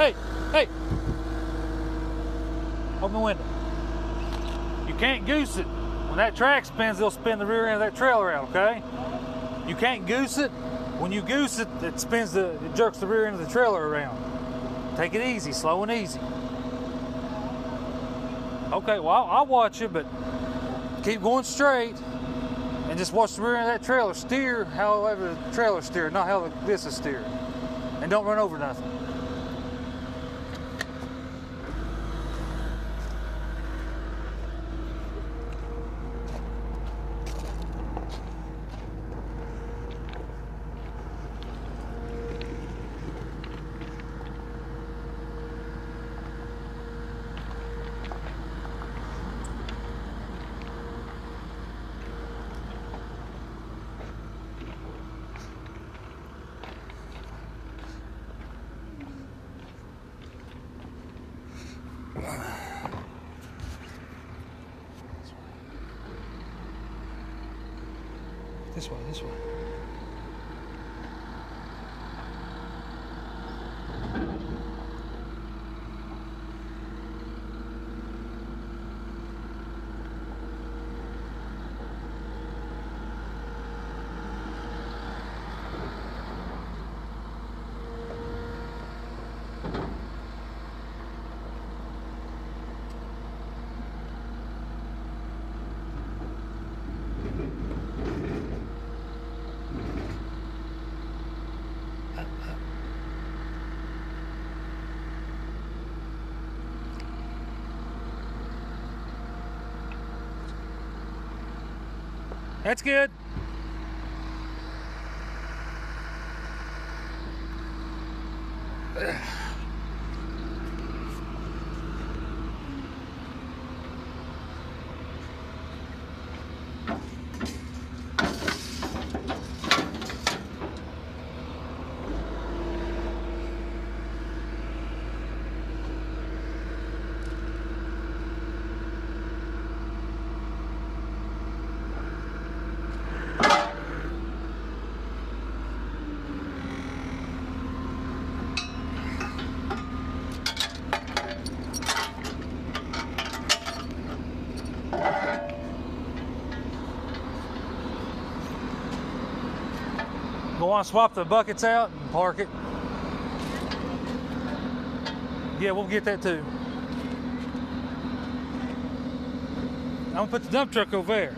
Hey, hey. Open the window. You can't goose it. When that track spins, it'll spin the rear end of that trailer out, okay? You can't goose it. When you goose it, it jerks the rear end of the trailer around. Take it easy, slow and easy. Okay, well, I'll watch you, but keep going straight and just watch the rear end of that trailer. Steer however the trailer steers, not how this is steered. And don't run over nothing. This way, this way. That's good. Go on, swap the buckets out and park it. Yeah, we'll get that too. I'm gonna put the dump truck over there.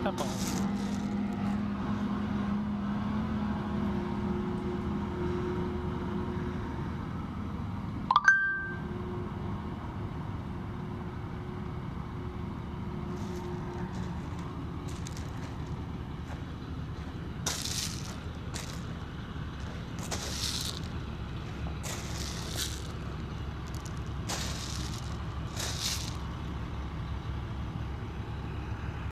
Come on.